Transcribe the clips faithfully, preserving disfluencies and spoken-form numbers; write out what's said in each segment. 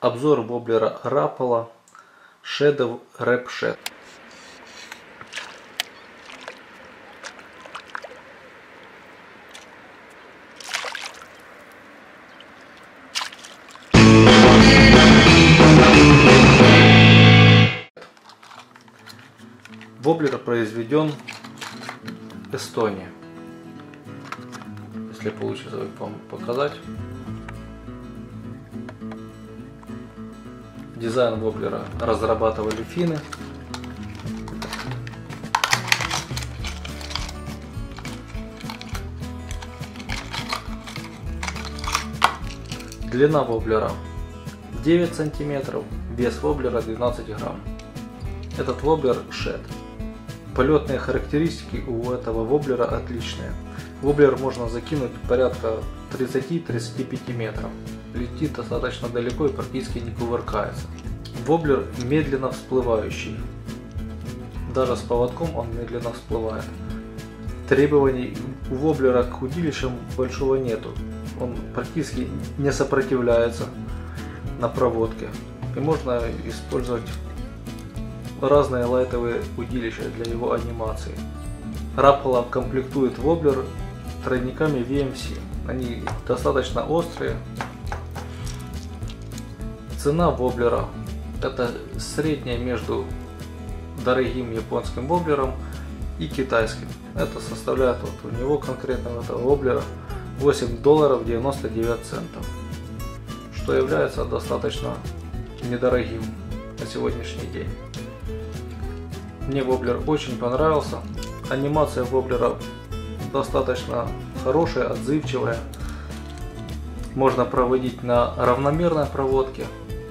Обзор воблера Rapala Shadow Rap-Shed. Воблер произведен в Эстонии. Если получится вам показать. Дизайн воблера разрабатывали финны. Длина воблера девять сантиметров, вес воблера двенадцать грамм. Этот воблер Shed. Полетные характеристики у этого воблера отличные. Воблер можно закинуть порядка тридцати-тридцати пяти метров. Летит достаточно далеко и практически не кувыркается. Воблер медленно всплывающий. Даже с поводком он медленно всплывает. Требований у воблера к удилищам большого нету. Он практически не сопротивляется на проводке. И можно использовать разные лайтовые удилища для его анимации. Rapala комплектует воблер тройниками ви эм си. Они достаточно острые. Цена воблера это средняя между дорогим японским воблером и китайским. Это составляет вот у него конкретно этого воблера восемь долларов девяносто девять центов, что является достаточно недорогим на сегодняшний день. Мне воблер очень понравился. Анимация воблера достаточно хорошая, отзывчивая. Можно проводить на равномерной проводке.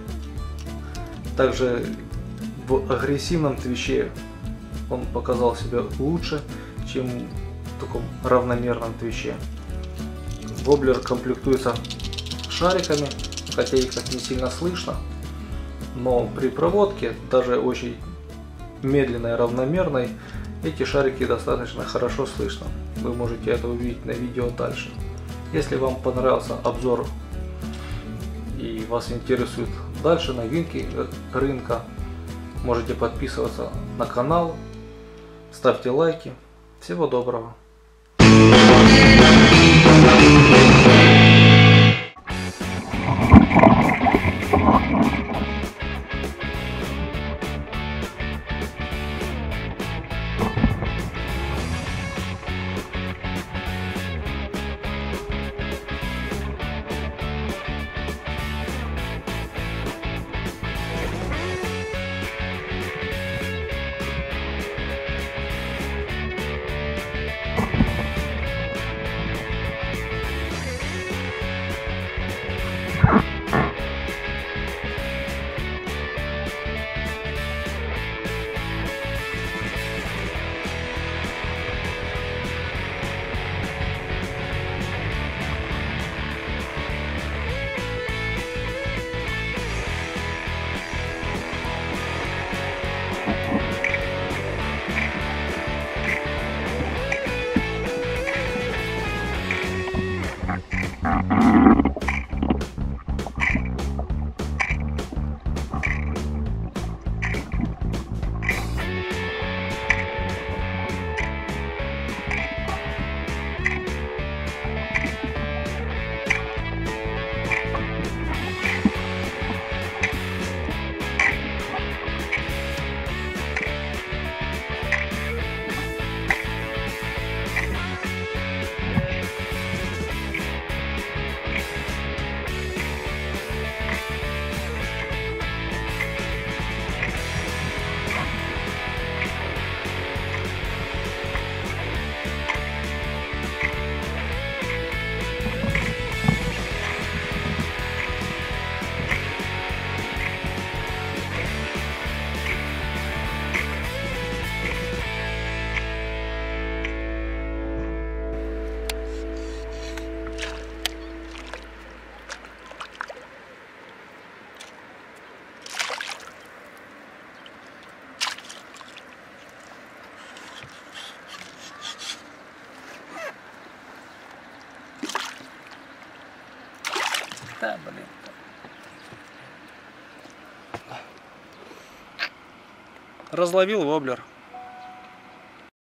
Также в агрессивном твиче он показал себя лучше, чем в таком равномерном твиче. Воблер комплектуется шариками, хотя их так не сильно слышно, но при проводке, даже очень медленной, равномерной, эти шарики достаточно хорошо слышно. Вы можете это увидеть на видео дальше. Если вам понравился обзор и вас интересуют дальше новинки рынка, можете подписываться на канал, ставьте лайки. Всего доброго! Разловил воблер.